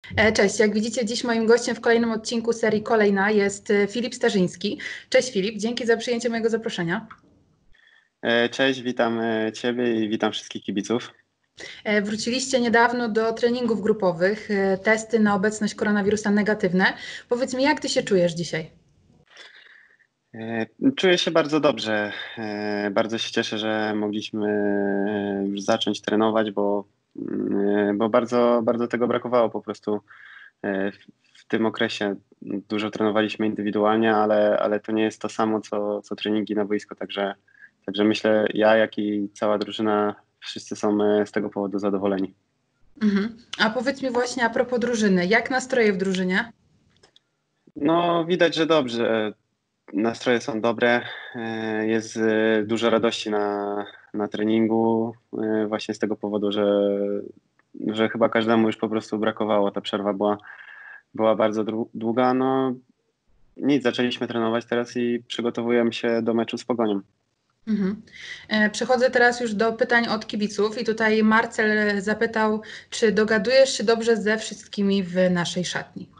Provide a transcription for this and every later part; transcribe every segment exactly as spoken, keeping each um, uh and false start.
E, Cześć, jak widzicie, dziś moim gościem w kolejnym odcinku serii Kolejna jest e, Filip Starzyński. Cześć Filip, dzięki za przyjęcie mojego zaproszenia. E, Cześć, witam e, Ciebie i witam wszystkich kibiców. E, Wróciliście niedawno do treningów grupowych, e, testy na obecność koronawirusa negatywne. Powiedz mi, jak ty się czujesz dzisiaj? E, Czuję się bardzo dobrze. E, Bardzo się cieszę, że mogliśmy e, już zacząć trenować, bo, mm, bo bardzo, bardzo tego brakowało po prostu e, w, w tym okresie. Dużo trenowaliśmy indywidualnie, ale, ale to nie jest to samo, co, co treningi na boisko, także, także myślę, ja, jak i cała drużyna, wszyscy są e, z tego powodu zadowoleni. Mhm. A powiedz mi właśnie a propos drużyny, jak nastroje w drużynie? No, widać, że dobrze. Nastroje są dobre, e, jest e, dużo radości na, na treningu, e, właśnie z tego powodu, że, że chyba każdemu już po prostu brakowało. Ta przerwa była, była bardzo dru- długa. No nic, zaczęliśmy trenować teraz i przygotowujemy się do meczu z Pogonią. Mhm. E, Przechodzę teraz już do pytań od kibiców i tutaj Marcel zapytał, czy dogadujesz się dobrze ze wszystkimi w naszej szatni?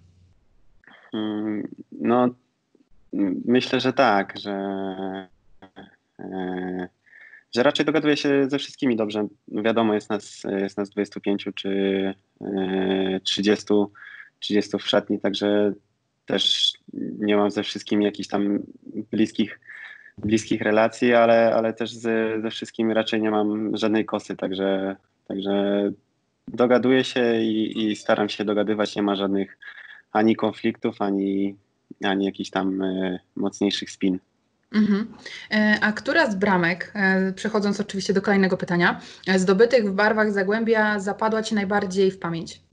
Mm, No, m- myślę, że tak, że, e, że raczej dogaduję się ze wszystkimi dobrze. Wiadomo, jest nas, jest nas dwudziestu pięciu czy e, trzydziestu, trzydziestu w szatni, także też nie mam ze wszystkimi jakichś tam bliskich, bliskich relacji, ale, ale też ze, ze wszystkimi raczej nie mam żadnej kosy, także, także dogaduję się i, i staram się dogadywać. Nie ma żadnych ani konfliktów, ani, ani jakichś tam e, mocniejszych spin. Mhm. E, A która z bramek, e, przechodząc oczywiście do kolejnego pytania, e, zdobytych w barwach Zagłębia zapadła Ci najbardziej w pamięć?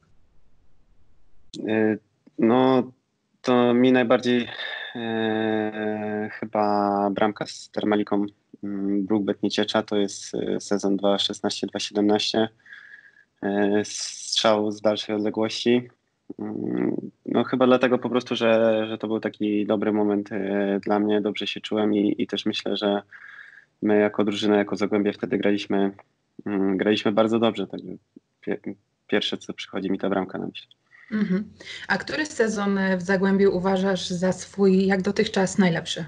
E, No, to mi najbardziej e, chyba bramka z Termaliką mm, Brookbet Nieciecza, to jest e, sezon dwa tysiące szesnasty dwa tysiące siedemnasty. E, strzał z dalszej odległości. Mm, No chyba dlatego po prostu, że, że to był taki dobry moment e, dla mnie, dobrze się czułem i, i też myślę, że my jako drużyna, jako Zagłębie wtedy graliśmy, mm, graliśmy bardzo dobrze, także pie, pierwsze co przychodzi mi ta bramka na myśl. Mhm. A który sezon e, w Zagłębiu uważasz za swój, jak dotychczas, najlepszy?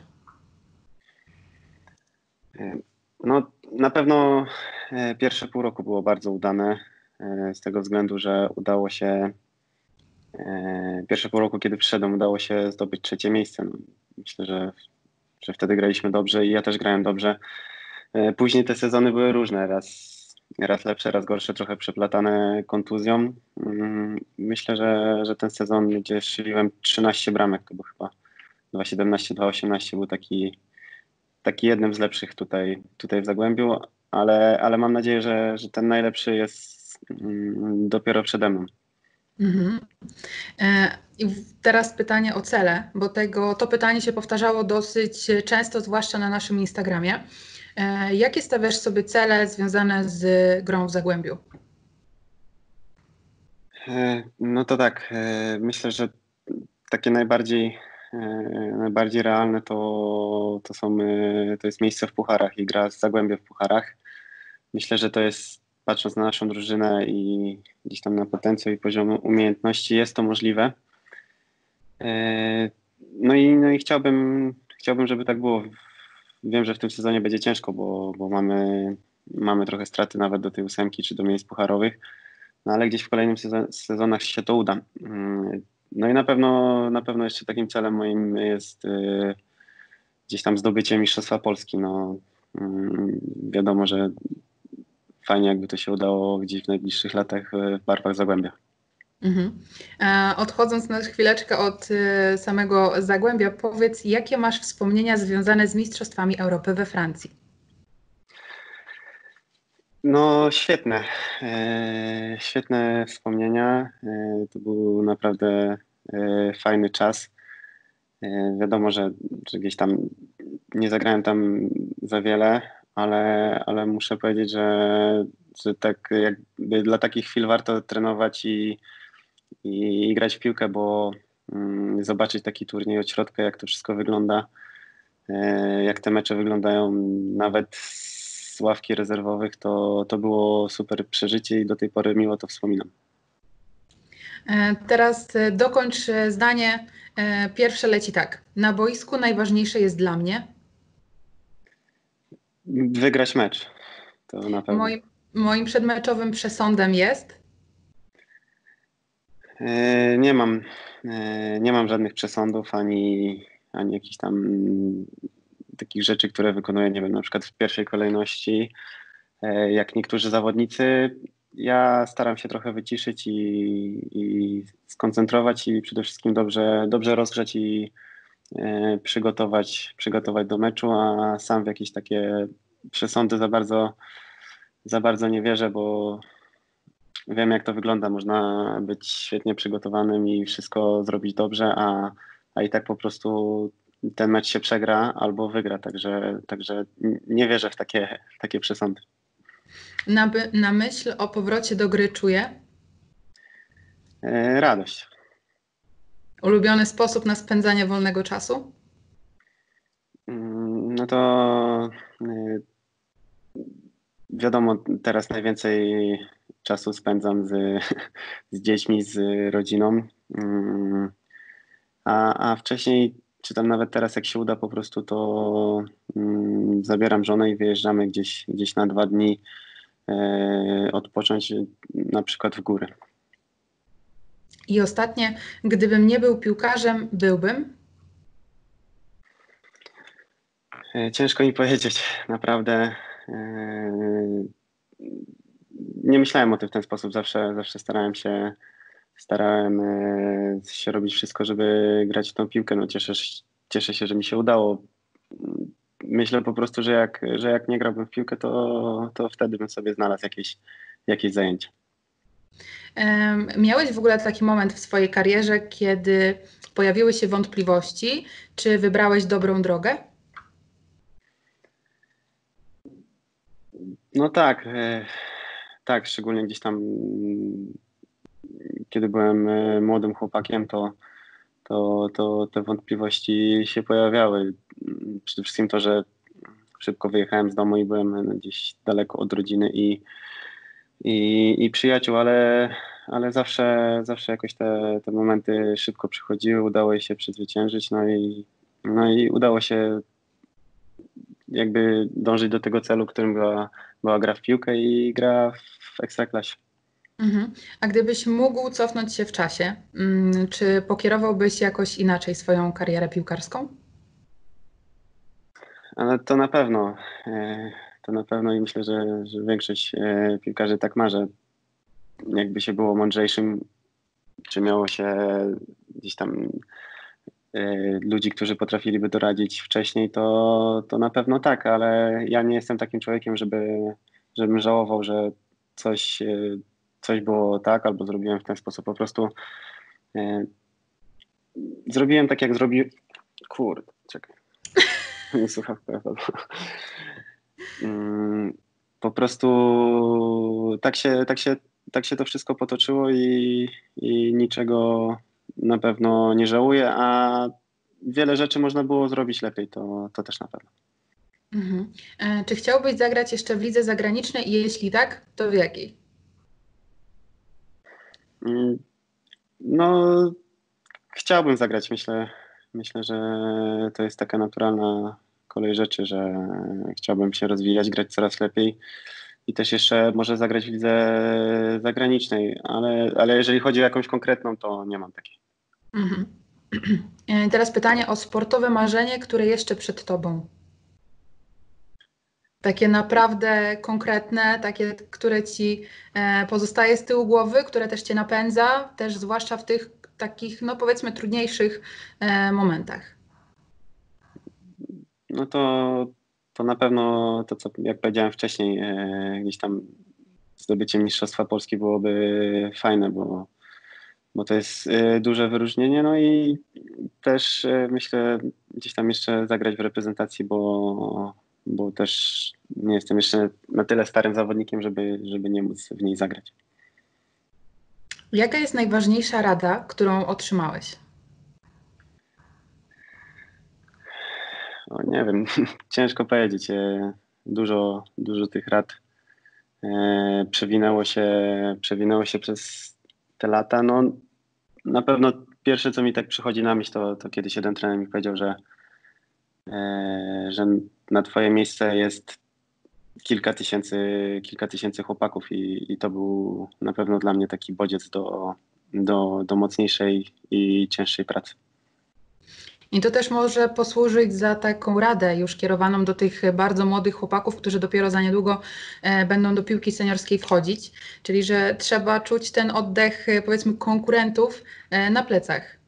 E, No, na pewno e, pierwsze pół roku było bardzo udane, e, z tego względu, że udało się, e, pierwsze pół roku, kiedy przyszedłem, udało się zdobyć trzecie miejsce. No, myślę, że, że wtedy graliśmy dobrze i ja też grałem dobrze. E, Później te sezony były różne, raz, raz lepsze, raz gorsze, trochę przeplatane kontuzją. Mm, Myślę, że, że ten sezon, gdzie strzeliłem trzynaście bramek, to był chyba dwa tysiące siedemnasty dwa tysiące osiemnasty, był taki taki jednym z lepszych tutaj, tutaj w Zagłębiu, ale, ale mam nadzieję, że, że ten najlepszy jest mm, dopiero przede mną. Mhm. E, I w- teraz pytanie o cele, bo tego, to pytanie się powtarzało dosyć często, zwłaszcza na naszym Instagramie. E, Jakie stawiasz sobie cele związane z grą w Zagłębiu? E, No to tak, e, myślę, że takie najbardziej, e, najbardziej realne to, to są, e, to jest miejsce w pucharach i gra z Zagłębia w pucharach. Myślę, że to jest, patrząc na naszą drużynę i gdzieś tam na potencjał i poziom umiejętności, jest to możliwe. E, No i, no i chciałbym, chciałbym, żeby tak było. Wiem, że w tym sezonie będzie ciężko, bo, bo mamy, mamy trochę straty nawet do tej ósemki czy do miejsc pucharowych, no ale gdzieś w kolejnym sezon, sezonach się to uda. Mm, No i na pewno, na pewno jeszcze takim celem moim jest y, gdzieś tam zdobycie Mistrzostwa Polski. No, mm, wiadomo, że fajnie jakby to się udało gdzieś w najbliższych latach y, w barwach Zagłębia. Mhm. E, Odchodząc na chwileczkę od e, samego Zagłębia, powiedz, jakie masz wspomnienia związane z Mistrzostwami Europy we Francji? No świetne, e, świetne wspomnienia. E, to był naprawdę e, fajny czas. E, wiadomo, że, że gdzieś tam nie zagrałem tam za wiele, ale, ale muszę powiedzieć, że, że tak jakby dla takich chwil warto trenować i, i, i grać w piłkę, bo mm, zobaczyć taki turniej od środka, jak to wszystko wygląda, e, jak te mecze wyglądają nawet z ławki rezerwowych, to, to było super przeżycie i do tej pory miło to wspominam. E, Teraz e, dokończ e, zdanie. E, Pierwsze leci tak. Na boisku najważniejsze jest dla mnie. Wygrać mecz, to na pewno. Moim, moim przedmeczowym przesądem jest. E, Nie mam, e, nie mam żadnych przesądów ani, ani jakichś tam takich rzeczy, które wykonuję, nie wiem, na przykład w pierwszej kolejności, e, jak niektórzy zawodnicy. Ja staram się trochę wyciszyć i, i skoncentrować i przede wszystkim dobrze, dobrze rozgrzać i e, przygotować, przygotować do meczu, a sam w jakieś takie przesądy za bardzo, za bardzo nie wierzę, bo wiem, jak to wygląda. Można być świetnie przygotowanym i wszystko zrobić dobrze, a, a i tak po prostu ten mecz się przegra albo wygra. Także, także nie wierzę w takie, w takie przesądy. Na, by, na myśl o powrocie do gry czuję. E, Radość. Ulubiony sposób na spędzanie wolnego czasu. Mm, No to e, wiadomo, teraz najwięcej czasu spędzam z, z dziećmi, z rodziną. Mm, A, a wcześniej, czy tam nawet teraz, jak się uda, po prostu to mm, zabieram żonę i wyjeżdżamy gdzieś, gdzieś na dwa dni e, odpocząć, na przykład w góry. I ostatnie, gdybym nie był piłkarzem, byłbym. E, ciężko mi powiedzieć, naprawdę. E, nie myślałem o tym w ten sposób. Zawsze, zawsze starałem się, starałem e, się robić wszystko, żeby grać w tą piłkę. No cieszę, się- cieszę się, że mi się udało. Myślę po prostu, że jak, że jak nie grałbym w piłkę, to, to wtedy bym sobie znalazł jakieś, jakieś zajęcie. Em, Miałeś w ogóle taki moment w swojej karierze, kiedy pojawiły się wątpliwości, czy wybrałeś dobrą drogę? No tak, e, tak, szczególnie gdzieś tam, mm, kiedy byłem e, młodym chłopakiem, to, to, to te wątpliwości się pojawiały. Mm, Przede wszystkim to, że szybko wyjechałem z domu i byłem e, gdzieś daleko od rodziny i, i, i przyjaciół, ale, ale zawsze, zawsze jakoś te, te momenty szybko przychodziły, udało się przezwyciężyć, no i, no i udało się jakby dążyć do tego celu, którym była, była gra w piłkę i gra w Ekstraklasie. Mhm. A gdybyś mógł cofnąć się w czasie, mm, czy pokierowałbyś jakoś inaczej swoją karierę piłkarską? Ale to na pewno, e, to na pewno i myślę, że, że większość e, piłkarzy tak ma, że jakby się było mądrzejszym, czy miało się gdzieś tam e, ludzi, którzy potrafiliby doradzić wcześniej, to, to na pewno tak, ale ja nie jestem takim człowiekiem, żeby, żebym żałował, że coś, e, coś było tak albo zrobiłem w ten sposób. Po prostu e, zrobiłem tak, jak zrobił. Kurde, czekaj. Nie słuchawka. Mm, Po prostu tak się, tak się, tak się to wszystko potoczyło i, i niczego na pewno nie żałuję, a wiele rzeczy można było zrobić lepiej, to, to też na pewno. Mhm. E, Czy chciałbyś zagrać jeszcze w lidze zagranicznej i jeśli tak, to w jakiej? Mm, No, chciałbym zagrać, myślę, myślę, że to jest taka naturalna kolej rzeczy, że chciałbym się rozwijać, grać coraz lepiej i też jeszcze może zagrać w lidze zagranicznej, ale, ale jeżeli chodzi o jakąś konkretną, to nie mam takiej. Mhm. E, Teraz pytanie o sportowe marzenie, które jeszcze przed tobą. Takie naprawdę konkretne, takie, które ci e, pozostaje z tyłu głowy, które też cię napędza, też zwłaszcza w tych takich, no powiedzmy, trudniejszych e, momentach. No to, to na pewno to, co jak powiedziałem wcześniej, e, gdzieś tam zdobycie Mistrzostwa Polski byłoby fajne, bo, bo to jest e, duże wyróżnienie. No i też e, myślę gdzieś tam jeszcze zagrać w reprezentacji, bo, bo też nie jestem jeszcze na tyle starym zawodnikiem, żeby, żeby nie móc w niej zagrać. Jaka jest najważniejsza rada, którą otrzymałeś? O, nie wiem, ciężko powiedzieć. E, Dużo, dużo tych rad e, przewinęło się, przewinęło się przez te lata. No, na pewno pierwsze, co mi tak przychodzi na myśl, to, to kiedyś jeden trener mi powiedział, że, e, że na twoje miejsce jest kilka tysięcy, kilka tysięcy chłopaków i, i to był na pewno dla mnie taki bodziec do, do, do mocniejszej i cięższej pracy. I to też może posłużyć za taką radę już kierowaną do tych bardzo młodych chłopaków, którzy dopiero za niedługo e, będą do piłki seniorskiej wchodzić, czyli że trzeba czuć ten oddech, e, powiedzmy, konkurentów e, na plecach.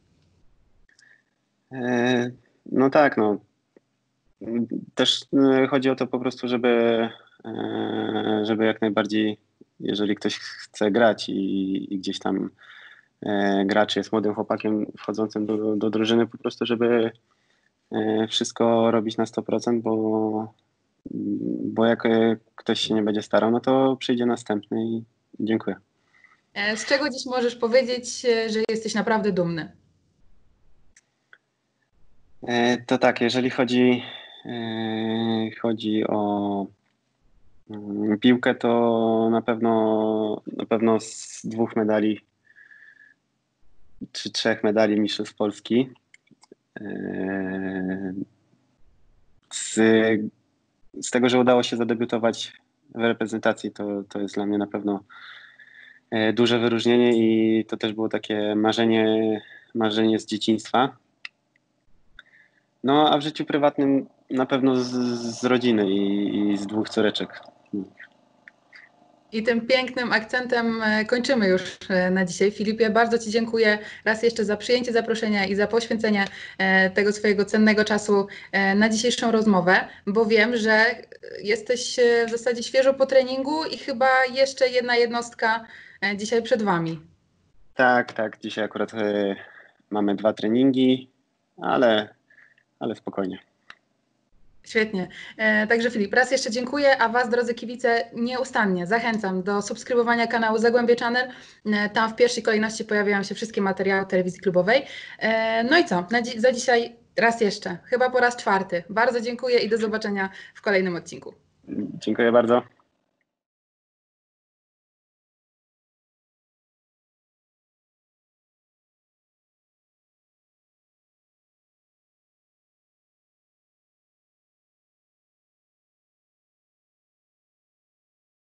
E, no tak, no. Też e, chodzi o to po prostu, żeby, e, żeby jak najbardziej, jeżeli ktoś chce grać i, i gdzieś tam e, gra, czy jest młodym chłopakiem wchodzącym do, do drużyny, po prostu, żeby e, wszystko robić na sto procent, bo, bo jak e, ktoś się nie będzie starał, no to przyjdzie następny i dziękuję. E, z czego dziś możesz powiedzieć, e, że jesteś naprawdę dumny? E, To tak, jeżeli chodzi, e, chodzi o mm, piłkę, to na pewno, na pewno z dwóch medali czy trzech medali mistrzostw Polski. E, Z, z tego, że udało się zadebiutować w reprezentacji, to, to jest dla mnie na pewno e, duże wyróżnienie i to też było takie marzenie, marzenie z dzieciństwa. No a w życiu prywatnym na pewno z, z rodziny i, i z dwóch córeczek. I tym pięknym akcentem e, kończymy już e, na dzisiaj. Filipie, bardzo Ci dziękuję raz jeszcze za przyjęcie zaproszenia i za poświęcenie e, tego swojego cennego czasu e, na dzisiejszą rozmowę, bo wiem, że jesteś e, w zasadzie świeżo po treningu i chyba jeszcze jedna jednostka e, dzisiaj przed Wami. Tak, tak. Dzisiaj akurat y, mamy dwa treningi, ale, ale spokojnie. Świetnie. E, Także Filip, raz jeszcze dziękuję, a Was, drodzy kibice, nieustannie zachęcam do subskrybowania kanału Zagłębie Channel. E, Tam w pierwszej kolejności pojawiają się wszystkie materiały telewizji klubowej. E, No i co? Na dzi- za dzisiaj raz jeszcze, chyba po raz czwarty. Bardzo dziękuję i do zobaczenia w kolejnym odcinku. Dziękuję bardzo.